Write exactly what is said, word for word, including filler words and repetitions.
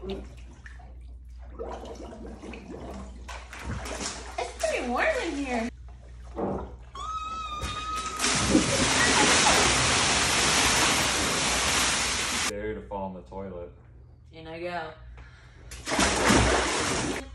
It's pretty warm in here. Dare to fall in the toilet. In I go.